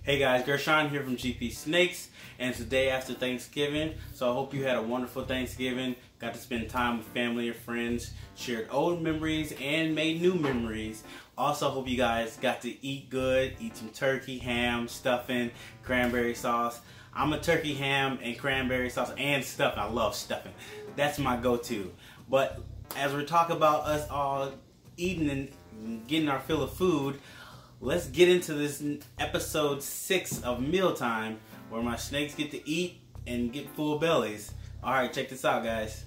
Hey guys, Gershon here from GP Snakes, and it's the day after Thanksgiving, so I hope you had a wonderful Thanksgiving, got to spend time with family or friends, shared old memories and made new memories. Also hope you guys got to eat good, eat some turkey, ham, stuffing, cranberry sauce. I'm a turkey, ham, and cranberry sauce and stuffing. I love stuffing. That's my go-to. But as we're talking about us all eating and getting our fill of food, let's get into this episode 6 of Mealtime, where my snakes get to eat and get full bellies. Alright, check this out, guys.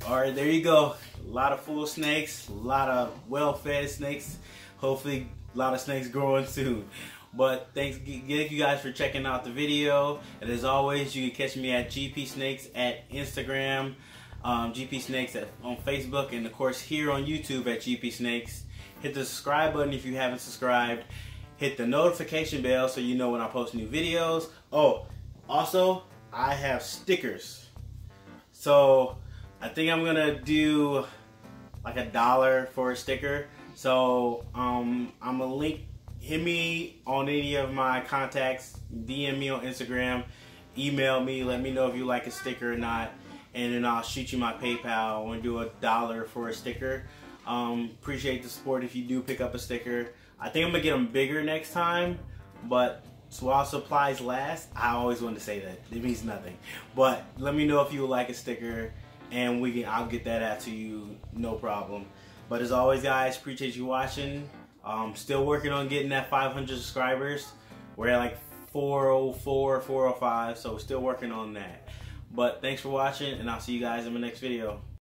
Alright, there you go. A lot of full snakes, a lot of well-fed snakes. Hopefully a lot of snakes growing soon. But thank you guys for checking out the video. And as always, you can catch me at GP Snakes at Instagram, GP Snakes on Facebook, and of course here on YouTube at GP Snakes. Hit the subscribe button if you haven't subscribed. Hit the notification bell so you know when I post new videos. Oh, also, I have stickers. So I think I'm gonna do like $1 for a sticker. So I'm gonna link. Hit me on any of my contacts, DM me on Instagram, email me, let me know if you like a sticker or not, and then I'll shoot you my PayPal. I want to do $1 for a sticker. Appreciate the support if you do pick up a sticker. I think I'm gonna get them bigger next time, but while supplies last, I always want to say that. It means nothing. But let me know if you would like a sticker, and I'll get that out to you, no problem. But as always, guys, appreciate you watching. Still working on getting that 500 subscribers. We're at like 404, 405, so we're still working on that. But thanks for watching, and I'll see you guys in my next video.